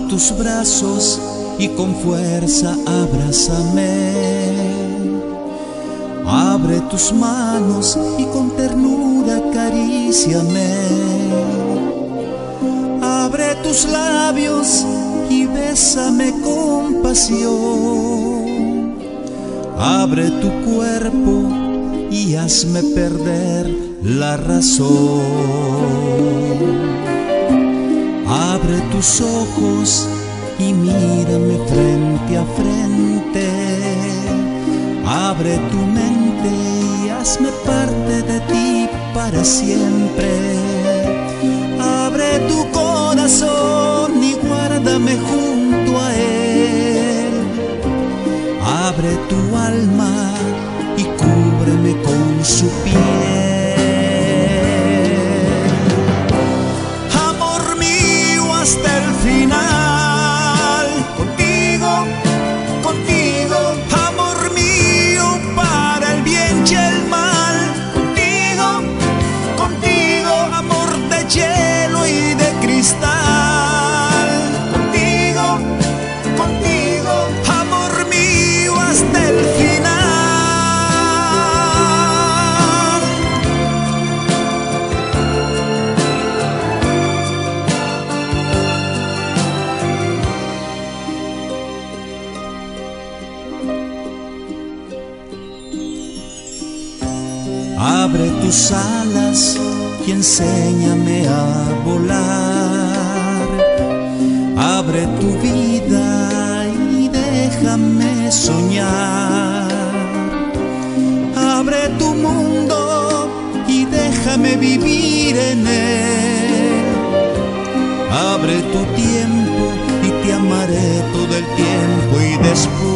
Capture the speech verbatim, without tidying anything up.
tus brazos y con fuerza abrázame. Abre tus manos y con ternura acaríciame. Abre tus labios y bésame con pasión. Abre tu cuerpo y hazme perder la razón. Abre tus ojos y mírame frente a frente. Abre tu mente y hazme parte de ti para siempre. Abre tu corazón y guárdame junto a él. Abre tu alma y cúbreme con su piel. Amor mío hasta el final, contigo, contigo, amor mío para el bien y el mal, contigo, contigo, amor de hielo y de cristal, contigo, contigo, amor mío hasta el final. Abre tus alas y enséñame a volar. Abre tu vida y déjame soñar. Abre tu mundo y déjame vivir en él. Abre tu tiempo y te amaré todo el tiempo y después